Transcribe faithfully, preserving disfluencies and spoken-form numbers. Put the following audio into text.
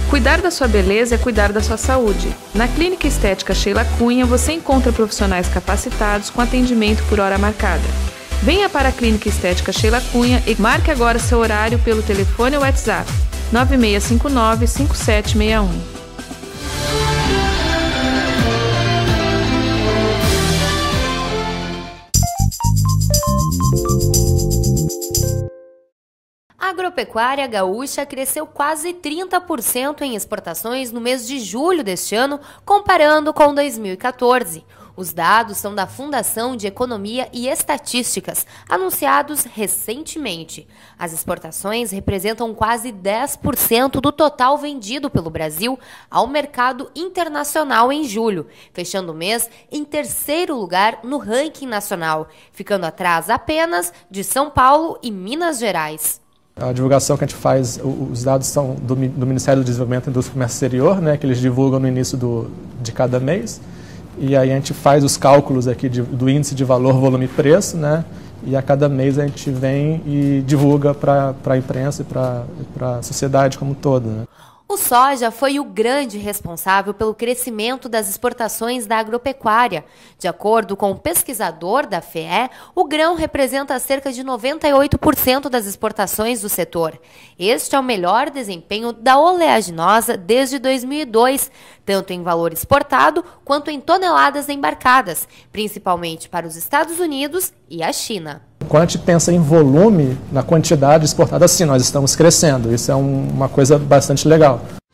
Cuidar da sua beleza é cuidar da sua saúde. Na Clínica Estética Sheila Cunha, você encontra profissionais capacitados com atendimento por hora marcada. Venha para a Clínica Estética Sheila Cunha e marque agora seu horário pelo telefone ou WhatsApp nove seis cinco nove, cinco sete seis um. A agropecuária gaúcha cresceu quase trinta por cento em exportações no mês de julho deste ano, comparando com dois mil e quatorze. Os dados são da Fundação de Economia e Estatísticas, anunciados recentemente. As exportações representam quase dez por cento do total vendido pelo Brasil ao mercado internacional em julho, fechando o mês em terceiro lugar no ranking nacional, ficando atrás apenas de São Paulo e Minas Gerais. A divulgação que a gente faz, os dados são do, do Ministério do Desenvolvimento e Indústria e Comércio Exterior, né, que eles divulgam no início do, de cada mês. E aí a gente faz os cálculos aqui de, do índice de valor, volume e preço, né, e a cada mês a gente vem e divulga para a imprensa e para a sociedade como um todo, né. O soja foi o grande responsável pelo crescimento das exportações da agropecuária. De acordo com o pesquisador da F E E, o grão representa cerca de noventa e oito por cento das exportações do setor. Este é o melhor desempenho da oleaginosa desde dois mil e dois, tanto em valor exportado quanto em toneladas embarcadas, principalmente para os Estados Unidos e a China. Quando a gente pensa em volume, na quantidade exportada, sim, nós estamos crescendo. Isso é um, uma coisa bastante legal.